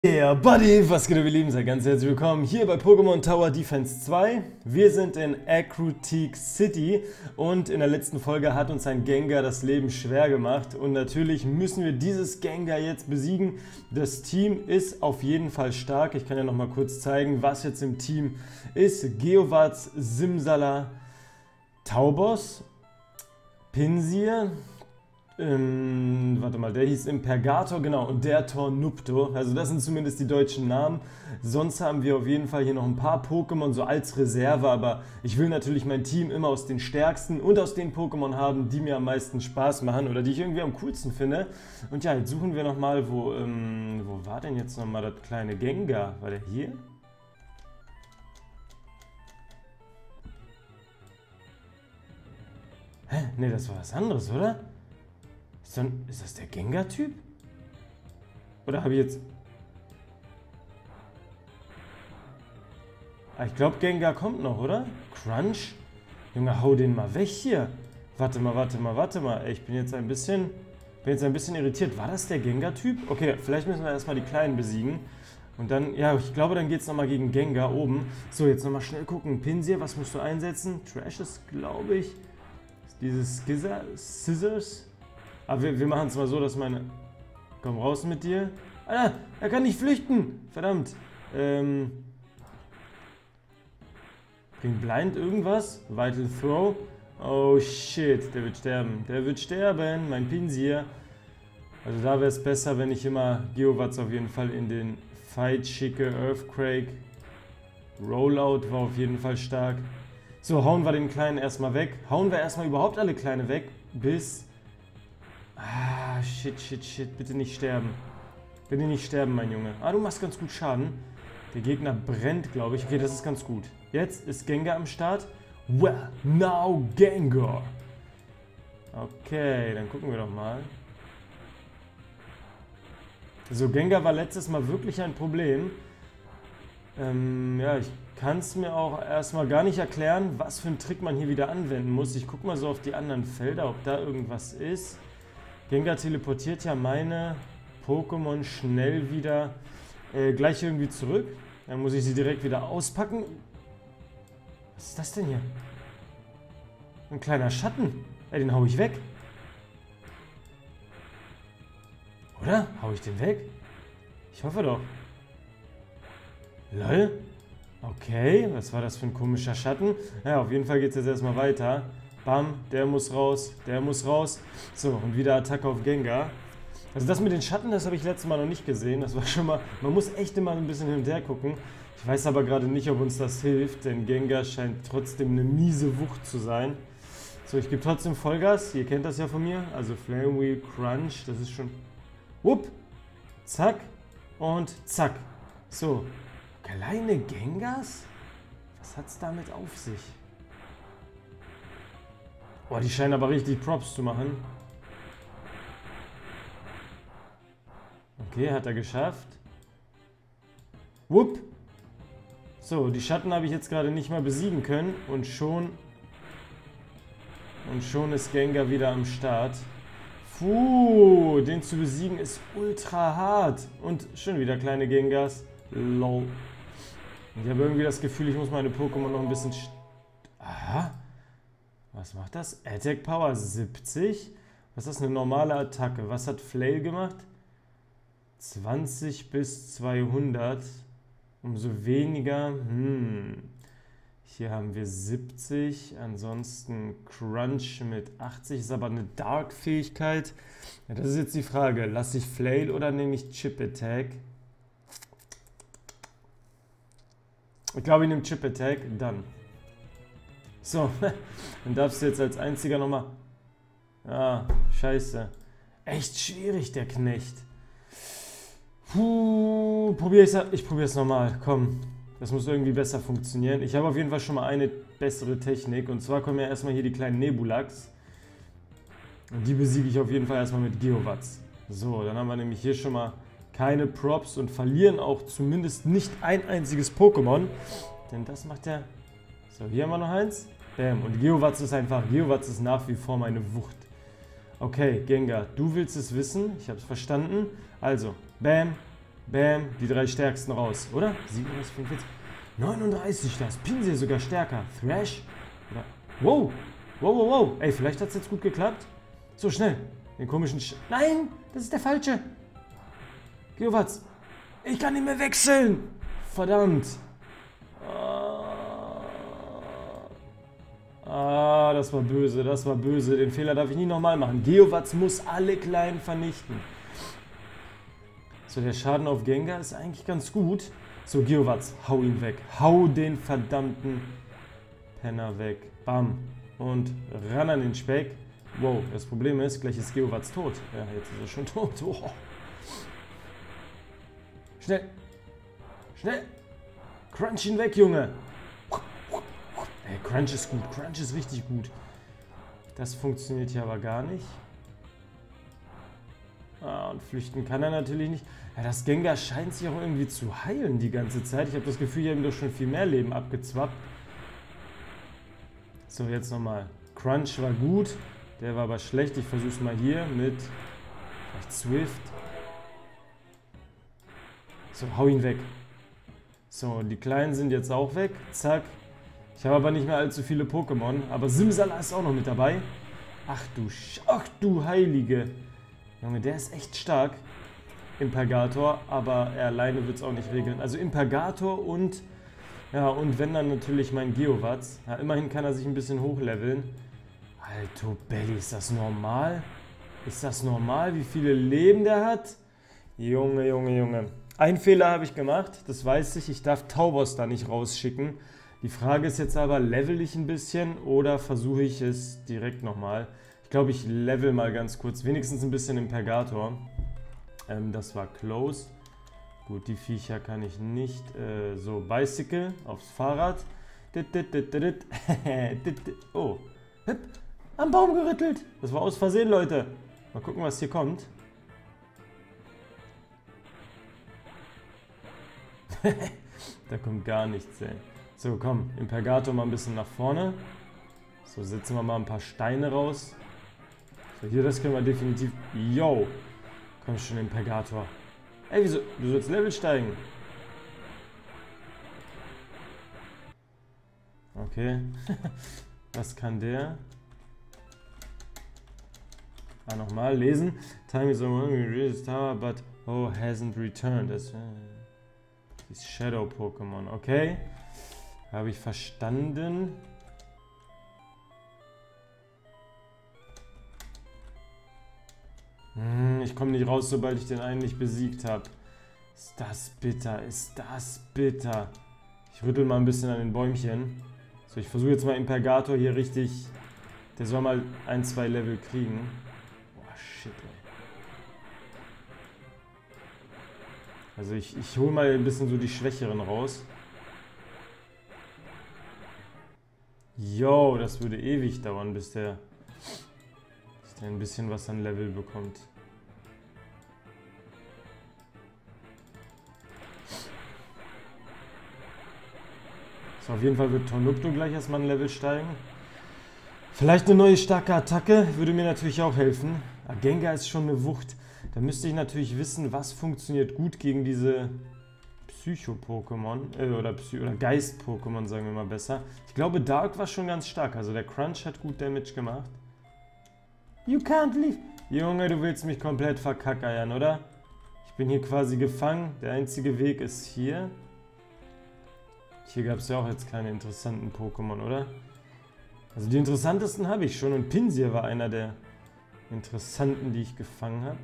Yeah, Buddy, was geht, ihr Lieben? Seid ganz herzlich willkommen hier bei Pokémon Tower Defense 2. Wir sind in Ecruteak City und in der letzten Folge hat uns ein Gengar das Leben schwer gemacht und natürlich müssen wir dieses Gengar jetzt besiegen. Das Team ist auf jeden Fall stark. Ich kann ja noch mal kurz zeigen, was jetzt im Team ist. Geovarz, Simsala, Taubos, Pinsir, warte mal, der hieß Impergator, genau, und der Tornupto. Also das sind zumindest die deutschen Namen. Sonst haben wir auf jeden Fall hier noch ein paar Pokémon so als Reserve, aber ich will natürlich mein Team immer aus den stärksten und aus den Pokémon haben, die mir am meisten Spaß machen oder die ich irgendwie am coolsten finde. Und ja, jetzt suchen wir nochmal, wo war denn jetzt nochmal das kleine Gengar? War der hier? Hä? Ne, das war was anderes, oder? Ist das der Gengar-Typ? Oder habe ich jetzt... Ah, ich glaube, Gengar kommt noch, oder? Crunch? Junge, hau den mal weg hier. Warte mal. Ey, ich bin jetzt ein bisschen irritiert. War das der Gengar-Typ? Okay, vielleicht müssen wir erstmal die Kleinen besiegen. Und dann, ja, ich glaube, dann geht es nochmal gegen Gengar oben. So, jetzt nochmal schnell gucken. Pinsir, was musst du einsetzen? Trash ist, glaube ich, dieses Scissors. Aber wir machen es mal so, dass meine... Komm raus mit dir. Alter, er kann nicht flüchten. Verdammt. Bringt Blind irgendwas? Vital Throw. Oh shit, der wird sterben. Der wird sterben, mein Pinsir. Also da wäre es besser, wenn ich immer Geovarz auf jeden Fall in den Fight schicke. Earthquake. Rollout war auf jeden Fall stark. So, hauen wir den Kleinen erstmal weg. Hauen wir erstmal überhaupt alle Kleine weg, bis... Ah, shit. Bitte nicht sterben. Bitte nicht sterben, mein Junge. Ah, du machst ganz gut Schaden. Der Gegner brennt, glaube ich. Okay, das ist ganz gut. Jetzt ist Gengar am Start. Well, now Gengar. Okay, dann gucken wir doch mal. So, Gengar war letztes Mal wirklich ein Problem. Ja, ich kann es mir auch erstmal gar nicht erklären, was für einen Trick man hier wieder anwenden muss. Ich gucke mal so auf die anderen Felder, ob da irgendwas ist. Gengar teleportiert ja meine Pokémon schnell wieder gleich irgendwie zurück. Dann muss ich sie direkt wieder auspacken. Was ist das denn hier? Ein kleiner Schatten. Ey, den hau ich weg. Oder? Hau ich den weg? Ich hoffe doch. Lol. Okay, was war das für ein komischer Schatten? Ja, auf jeden Fall geht es jetzt erstmal weiter. Bam, der muss raus, der muss raus. So, und wieder Attacke auf Gengar. Also das mit den Schatten, das habe ich letztes Mal noch nicht gesehen. Das war schon mal, man muss echt immer ein bisschen hin und her gucken. Ich weiß aber gerade nicht, ob uns das hilft, denn Gengar scheint trotzdem eine miese Wucht zu sein. So, ich gebe trotzdem Vollgas. Ihr kennt das ja von mir. Also Flame Wheel, Crunch, das ist schon... Wupp, zack und zack. So, kleine Gengars? Was hat es damit auf sich? Boah, die scheinen aber richtig Props zu machen. Okay, hat er geschafft. Wupp. So, die Schatten habe ich jetzt gerade nicht mal besiegen können. Und schon ist Gengar wieder am Start. Puh, den zu besiegen ist ultra hart. Und schon wieder kleine Gengars. Lol. Ich habe irgendwie das Gefühl, ich muss meine Pokémon noch ein bisschen... Aha. Was macht das? Attack Power 70. Was ist das, eine normale Attacke? Was hat Flail gemacht? 20 bis 200. Umso weniger. Hier haben wir 70. Ansonsten Crunch mit 80. Ist aber eine Dark-Fähigkeit. Ja, das ist jetzt die Frage. Lasse ich Flail oder nehme ich Chip Attack? Ich glaube, ich nehme Chip Attack. Dann. So, dann darfst du jetzt als einziger nochmal... Ah, scheiße. Echt schwierig, der Knecht. Puh, ich probiere es nochmal. Komm, das muss irgendwie besser funktionieren. Ich habe auf jeden Fall schon mal eine bessere Technik. Und zwar kommen ja erstmal hier die kleinen Nebulax. Und die besiege ich auf jeden Fall erstmal mit Geovarz. So, dann haben wir nämlich hier schon mal keine Props und verlieren auch zumindest nicht ein einziges Pokémon. Denn das macht ja... So, hier haben wir noch eins. Bam. Und Geovarz ist nach wie vor meine Wucht. Okay, Gengar, du willst es wissen. Ich habe es verstanden. Also, Bam, Bam, die 3 stärksten raus, oder? 37, 45, 39, da ist Pinsir sogar stärker. Thrash? Oder? Wow, wow, wow, wow. Ey, vielleicht hat es jetzt gut geklappt. So, schnell. Den komischen Nein, das ist der falsche. Geowatz. Ich kann nicht mehr wechseln. Verdammt. Das war böse, das war böse. Den Fehler darf ich nie nochmal machen. Geowatz muss alle Kleinen vernichten. So, der Schaden auf Gengar ist eigentlich ganz gut. So, Geowatz, hau ihn weg. Hau den verdammten Penner weg. Bam. Und ran an den Speck. Wow, das Problem ist, gleich ist Geowatz tot. Ja, jetzt ist er schon tot. Oh. Schnell. Schnell. Crunch ihn weg, Junge. Ey, Crunch ist gut. Crunch ist richtig gut. Das funktioniert hier aber gar nicht. Und flüchten kann er natürlich nicht. Ja, das Gengar scheint sich auch irgendwie zu heilen die ganze Zeit. Ich habe das Gefühl, hier haben doch schon viel mehr Leben abgezwappt. So, jetzt nochmal. Crunch war gut. Der war aber schlecht. Ich versuche es mal hier mit vielleicht Swift. So, hau ihn weg. So, die Kleinen sind jetzt auch weg. Zack. Ich habe aber nicht mehr allzu viele Pokémon. Aber Simsala ist auch noch mit dabei. Ach du Heilige. Junge, der ist echt stark. Impergator. Aber er alleine wird es auch nicht regeln. Also Impergator und... Ja, und wenn dann natürlich mein Geowatz. Ja, immerhin kann er sich ein bisschen hochleveln. Alto Belli, ist das normal? Ist das normal, wie viele Leben der hat? Junge, Junge, Junge. Einen Fehler habe ich gemacht, das weiß ich. Ich darf Taubos da nicht rausschicken. Die Frage ist jetzt aber, level ich ein bisschen oder versuche ich es direkt nochmal? Ich glaube, ich level mal ganz kurz. Wenigstens ein bisschen Impergator. Das war close. Gut, die Viecher kann ich nicht. So, Bicycle aufs Fahrrad. Oh, am Baum gerüttelt. Das war aus Versehen, Leute. Mal gucken, was hier kommt. Da kommt gar nichts, ey. So, komm, Impergator mal ein bisschen nach vorne. So, setzen wir mal ein paar Steine raus. So, hier, das können wir definitiv... Yo! Komm schon, Impergator. Ey, wieso? Du sollst Level steigen. Okay. Was kann der? Nochmal lesen. Time is over, we reached the tower, but hasn't returned. Das ist Shadow-Pokémon. Okay. Habe ich verstanden. Ich komme nicht raus, sobald ich den einen nicht besiegt habe. Ist das bitter, ist das bitter. Ich rüttel mal ein bisschen an den Bäumchen. So, ich versuche jetzt mal Impergator hier richtig... Der soll mal 1, 2 Level kriegen. Boah, shit, ey. Also ich hole mal ein bisschen so die Schwächeren raus. Yo, das würde ewig dauern, bis der ein bisschen was an Level bekommt. So, auf jeden Fall wird Tornupto gleich erstmal ein Level steigen. Vielleicht eine neue starke Attacke würde mir natürlich auch helfen. Gengar ist schon eine Wucht. Da müsste ich natürlich wissen, was funktioniert gut gegen diese Psycho-Pokémon oder Geist-Pokémon, sagen wir mal besser. Ich glaube, Dark war schon ganz stark. Also der Crunch hat gut Damage gemacht. You can't leave. Junge, du willst mich komplett verkackeiern, oder? Ich bin hier quasi gefangen. Der einzige Weg ist hier. Hier gab es ja auch jetzt keine interessanten Pokémon, oder? Also die interessantesten habe ich schon. Und Pinsir war einer der interessanten, die ich gefangen habe.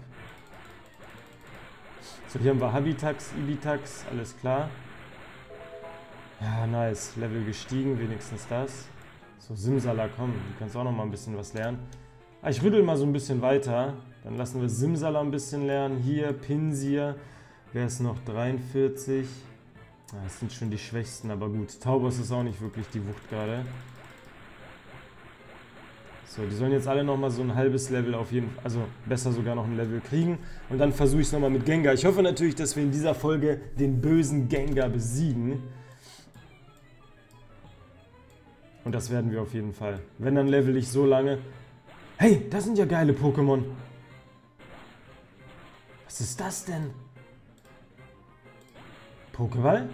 So, hier haben wir Habitax, Ibitax, alles klar. Ja, nice. Level gestiegen, wenigstens das. So, Simsala, komm, du kannst auch noch mal ein bisschen was lernen. Ich rüttel mal so ein bisschen weiter. Dann lassen wir Simsala ein bisschen lernen. Hier, Pinsir. Wer ist noch? 43. Das sind schon die Schwächsten, aber gut. Taubos ist auch nicht wirklich die Wucht gerade. So, die sollen jetzt alle nochmal so ein halbes Level auf jeden Fall, also besser sogar noch ein Level kriegen. Und dann versuche ich es nochmal mit Gengar. Ich hoffe natürlich, dass wir in dieser Folge den bösen Gengar besiegen. Und das werden wir auf jeden Fall. Wenn, dann level ich so lange. Hey, das sind ja geile Pokémon. Was ist das denn? Pokéball?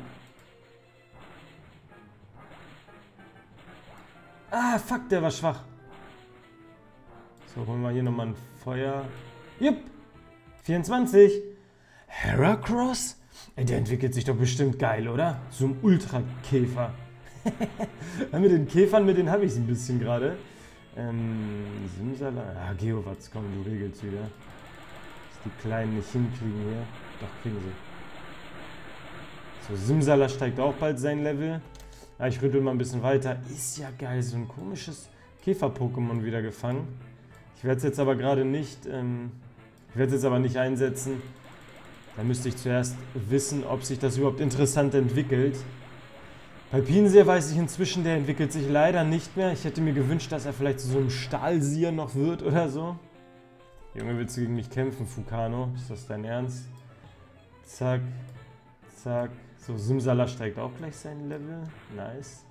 Ah, fuck, der war schwach. So, holen wir hier nochmal ein Feuer. Jupp. 24. Heracross? Ey, der entwickelt sich doch bestimmt geil, oder? So ein Ultra-Käfer. Mit den Käfern, mit denen habe ich es ein bisschen gerade. Simsala. Ah, Geowatz, komm, du regelst wieder. Dass die Kleinen nicht hinkriegen hier. Doch, kriegen sie. So, Simsala steigt auch bald sein Level. Ja, ich rüttel mal ein bisschen weiter. Ist ja geil, so ein komisches Käfer-Pokémon wieder gefangen. Ich werde es jetzt aber gerade nicht, nicht einsetzen. Da müsste ich zuerst wissen, ob sich das überhaupt interessant entwickelt. Bei Pinsir weiß ich inzwischen, der entwickelt sich leider nicht mehr. Ich hätte mir gewünscht, dass er vielleicht zu so einem Stahlsier noch wird oder so. Junge, willst du gegen mich kämpfen, Fukano? Ist das dein Ernst? Zack, zack. So, Simsala steigt auch gleich sein Level. Nice.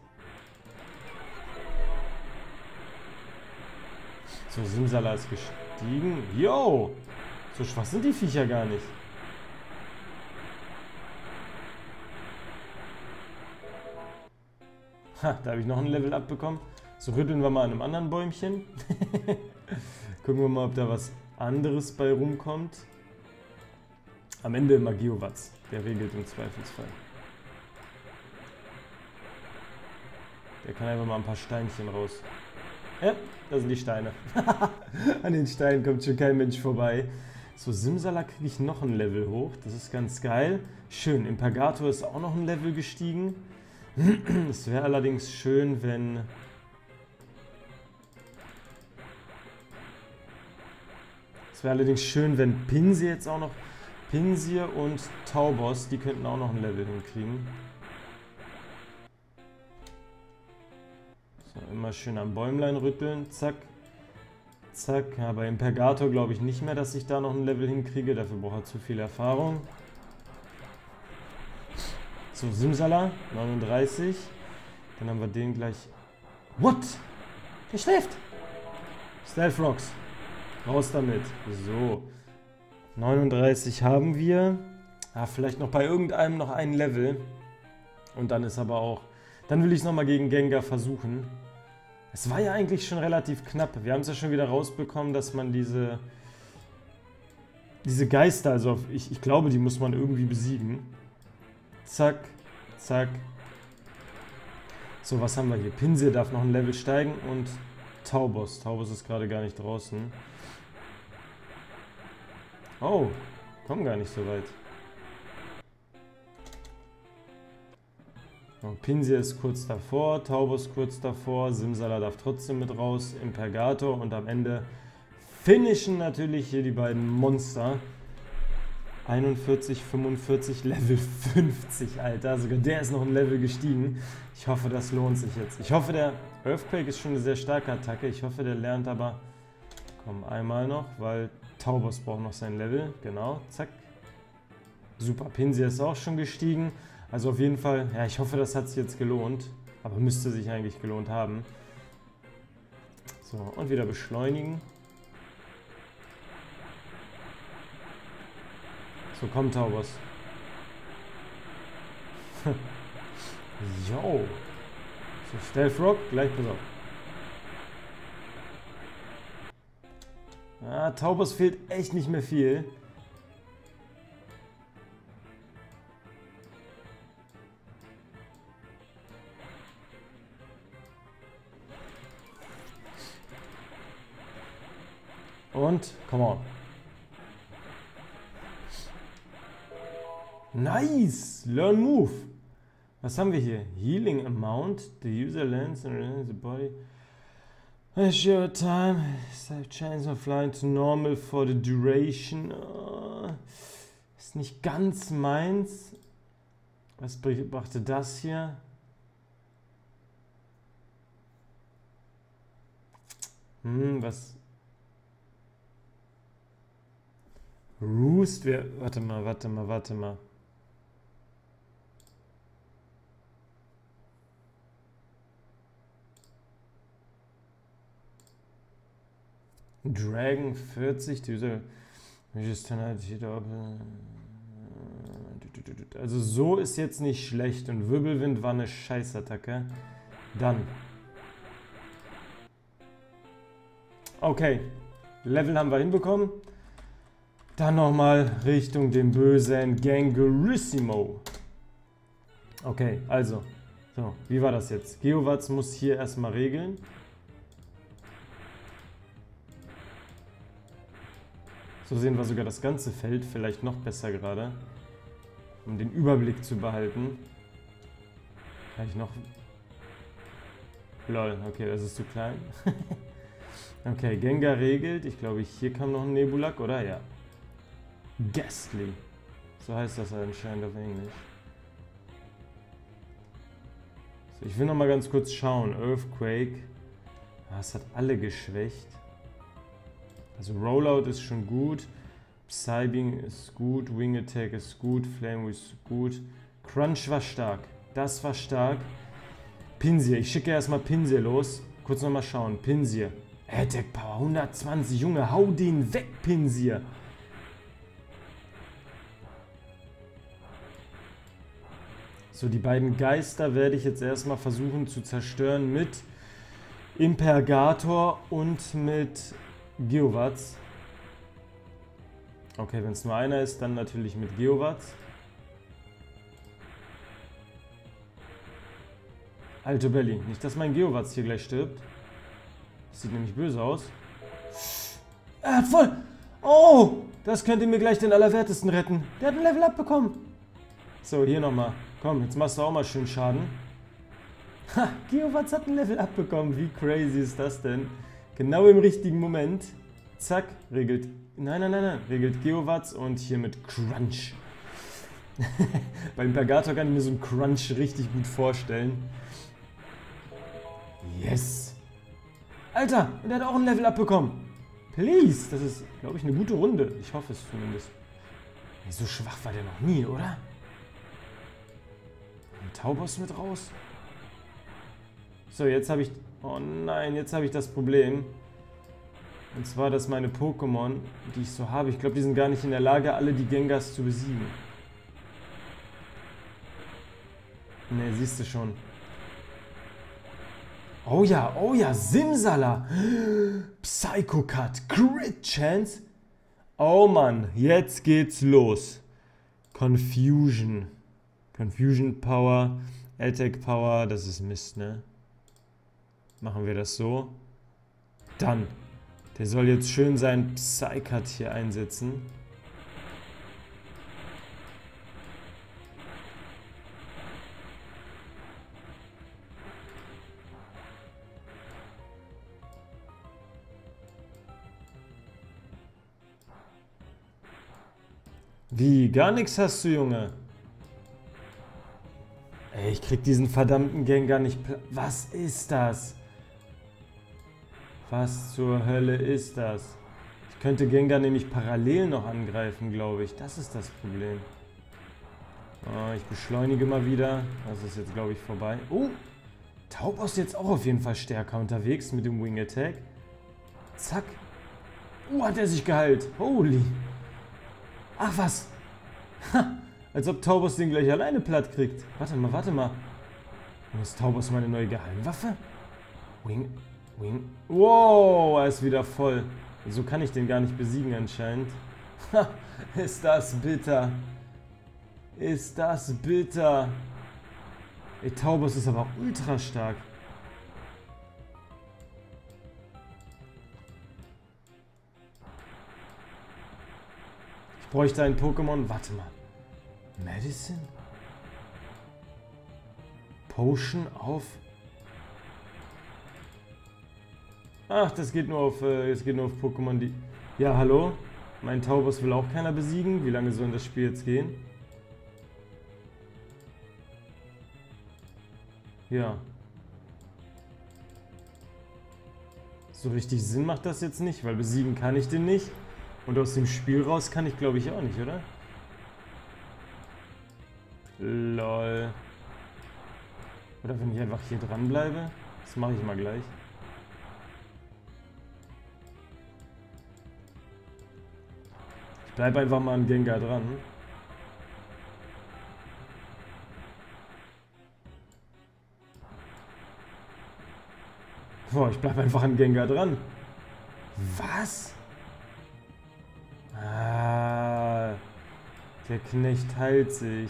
So, Simsala ist gestiegen. Yo! So schwach sind die Viecher gar nicht. Ha, da habe ich noch ein Level abbekommen. So, rütteln wir mal an einem anderen Bäumchen. Gucken wir mal, ob da was anderes bei rumkommt. Am Ende immer Geowatz. Der regelt im Zweifelsfall. Der kann einfach mal ein paar Steinchen raus. Ja, das sind die Steine. An den Steinen kommt schon kein Mensch vorbei. So, Simsala kriege ich noch ein Level hoch. Das ist ganz geil. Schön, Impergator ist auch noch ein Level gestiegen. Es wäre allerdings schön, wenn... Pinsir jetzt auch noch... Pinsir und Taubos, die könnten auch noch ein Level hinkriegen. So, immer schön am Bäumlein rütteln. Zack. Zack. Ja, bei Impergator glaube ich nicht mehr, dass ich da noch ein Level hinkriege. Dafür braucht er zu viel Erfahrung. So, Simsala, 39. Dann haben wir den gleich... What? Der schläft! Stealth Rocks. Raus damit. So. 39 haben wir. Ah, vielleicht noch bei irgendeinem noch ein Level. Und dann ist aber auch... Dann will ich es nochmal gegen Gengar versuchen. Es war ja eigentlich schon relativ knapp. Wir haben es ja schon wieder rausbekommen, dass man diese Geister, also ich glaube, die muss man irgendwie besiegen. Zack, zack. So, was haben wir hier? Pinsir darf noch ein Level steigen und Taubos. Taubos ist gerade gar nicht draußen. Oh, kommen gar nicht so weit. Oh, Pinsir ist kurz davor, Taubos kurz davor, Simsala darf trotzdem mit raus, Impergator und am Ende finishen natürlich hier die beiden Monster. 41, 45, Level 50, Alter. Sogar der ist noch ein Level gestiegen. Ich hoffe, das lohnt sich jetzt. Ich hoffe, der Earthquake ist schon eine sehr starke Attacke. Ich hoffe, der lernt aber... Komm, einmal noch, weil Taubos braucht noch sein Level. Genau, zack. Super, Pinsir ist auch schon gestiegen. Also auf jeden Fall, ja, ich hoffe, das hat sich jetzt gelohnt. Aber müsste sich eigentlich gelohnt haben. So, und wieder beschleunigen. So, komm, Taubos. Yo. So, Stealth Rock, gleich, pass auf. Ah, Taubos fehlt echt nicht mehr viel. Und, come on. Nice! Learn Move. Was haben wir hier? Healing Amount. The user lands and the body. As your time, save chance of flying to normal for the duration. Ist nicht ganz meins. Was brachte das hier? Was? Roost? Warte mal. Dragon 40, diese Also so ist jetzt nicht schlecht und Wirbelwind war eine Scheißattacke. Dann. Okay, Level haben wir hinbekommen. Dann nochmal Richtung dem bösen Gangarissimo. Okay, also. So, wie war das jetzt? Geowatz muss hier erstmal regeln. So sehen wir sogar das ganze Feld vielleicht noch besser gerade. Um den Überblick zu behalten. Vielleicht noch... Lol, okay, das ist zu klein. Okay, Gengar regelt. Ich glaube, hier kam noch ein Nebulak, oder? Ja. Ghastly. So heißt das anscheinend auf Englisch. So, ich will noch mal ganz kurz schauen. Earthquake. Es hat alle geschwächt. Also Rollout ist schon gut. Psybeam ist gut. Wing Attack ist gut. Flame ist gut. Crunch war stark. Das war stark. Pinsir. Ich schicke erstmal Pinsir los. Kurz nochmal schauen. Pinsir. Attack Power 120. Junge, hau den weg, Pinsir. So, die beiden Geister werde ich jetzt erstmal versuchen zu zerstören mit Impergator und mit Geowatz. Okay, wenn es nur einer ist, dann natürlich mit Geowatz. Alter Belly, nicht, dass mein Geowatz hier gleich stirbt. Das sieht nämlich böse aus. Er hat voll... Oh, das könnte mir gleich den Allerwertesten retten. Der hat ein Level Up bekommen. So, hier nochmal. Komm, jetzt machst du auch mal schön Schaden. Ha, Geowatz hat ein Level Up bekommen. Wie crazy ist das denn? Genau im richtigen Moment. Zack, regelt... Nein. Regelt Geowatz und hier mit Crunch. Bei Impergator kann ich mir so einen Crunch richtig gut vorstellen. Yes. Alter, und er hat auch ein Level Up bekommen. Please, das ist, glaube ich, eine gute Runde. Ich hoffe es zumindest. So schwach war der noch nie, oder? Ein Taubos mit raus. So, jetzt habe ich... Oh nein, jetzt habe ich das Problem. Und zwar, dass meine Pokémon, die ich so habe, ich glaube, die sind gar nicht in der Lage, alle die Gengars zu besiegen. Ne, siehst du schon. Oh ja, Simsala. Psycho Cut, Crit Chance. Oh Mann, jetzt geht's los. Confusion. Confusion Power, Attack Power, das ist Mist, ne? Machen wir das so. Dann. Der soll jetzt schön seinen Psy-Cut hier einsetzen. Wie? Gar nichts hast du, Junge? Ey, ich krieg diesen verdammten Gengar nicht... Was ist das? Was zur Hölle ist das? Ich könnte Gengar nämlich parallel noch angreifen, glaube ich. Das ist das Problem. Oh, ich beschleunige mal wieder. Das ist jetzt, glaube ich, vorbei. Oh, Taubos ist jetzt auch auf jeden Fall stärker unterwegs mit dem Wing Attack. Zack. Hat er sich geheilt. Holy. Ach was. Ha, als ob Taubos den gleich alleine platt kriegt. Warte mal. Ist Taubos meine neue Geheimwaffe? Wing. Wow, er ist wieder voll. So kann ich den gar nicht besiegen anscheinend. Ha, ist das bitter. Ist das bitter. Ey, Taubos ist aber ultra stark. Ich bräuchte ein Pokémon. Warte mal. Medicine? Potion auf... Ach, das geht nur auf Pokémon, die... Ja, hallo? Mein Taubos will auch keiner besiegen. Wie lange soll das Spiel jetzt gehen? Ja. So richtig Sinn macht das jetzt nicht, weil besiegen kann ich den nicht. Und aus dem Spiel raus kann ich, glaube ich, auch nicht, oder? Lol. Oder wenn ich einfach hier dran bleibe? Das mache ich mal gleich. Ich bleibe einfach mal an Gengar dran. Boah, ich bleib einfach an Gengar dran. Was? Ah, der Knecht heilt sich.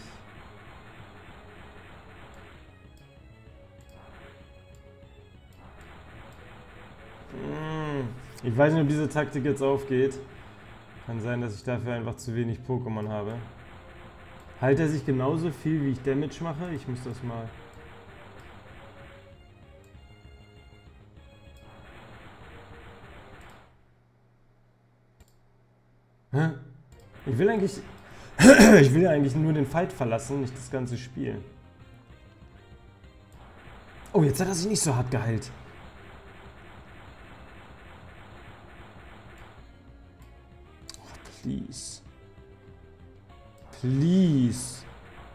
Ich weiß nicht, ob diese Taktik jetzt aufgeht. Kann sein, dass ich dafür einfach zu wenig Pokémon habe. Heilt er sich genauso viel, wie ich Damage mache? Ich muss das mal... Hä? Ich will eigentlich... ich will ja eigentlich nur den Fight verlassen, nicht das ganze Spiel. Oh, jetzt hat er sich nicht so hart geheilt. Please. Please.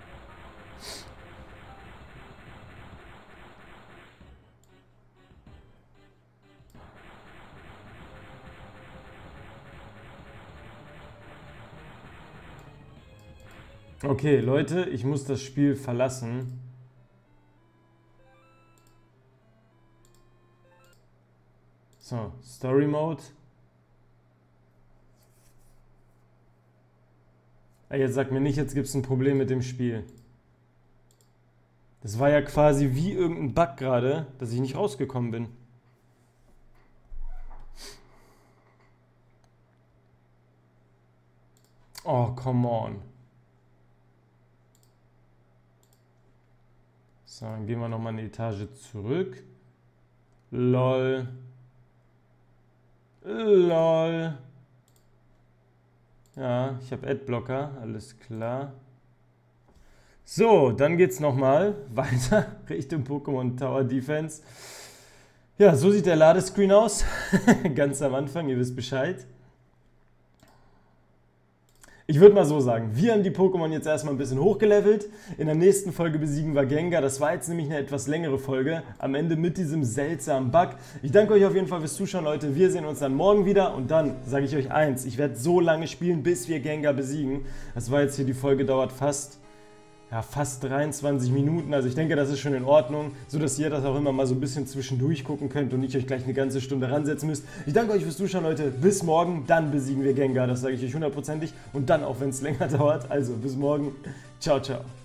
Okay, Leute, ich muss das Spiel verlassen. So, Story Mode. Jetzt sag mir nicht, jetzt gibt es ein Problem mit dem Spiel. Das war ja quasi wie irgendein Bug gerade, dass ich nicht rausgekommen bin. Oh, come on. So, dann gehen wir nochmal eine Etage zurück. LOL. LOL. Ja, ich habe Adblocker, alles klar. So, dann geht's nochmal weiter Richtung Pokémon Tower Defense. Ja, so sieht der Ladescreen aus. Ganz am Anfang, ihr wisst Bescheid. Ich würde mal so sagen, wir haben die Pokémon jetzt erstmal ein bisschen hochgelevelt. In der nächsten Folge besiegen wir Gengar. Das war jetzt nämlich eine etwas längere Folge. Am Ende mit diesem seltsamen Bug. Ich danke euch auf jeden Fall fürs Zuschauen, Leute. Wir sehen uns dann morgen wieder. Und dann sage ich euch eins. Ich werde so lange spielen, bis wir Gengar besiegen. Das war jetzt hier, die Folge dauert fast 23 Minuten. Also ich denke, das ist schon in Ordnung, sodass ihr das auch immer mal so ein bisschen zwischendurch gucken könnt und nicht euch gleich eine ganze Stunde ransetzen müsst. Ich danke euch fürs Zuschauen, Leute. Bis morgen, dann besiegen wir Gengar. Das sage ich euch hundertprozentig. Und dann auch, wenn es länger dauert. Also bis morgen. Ciao, ciao.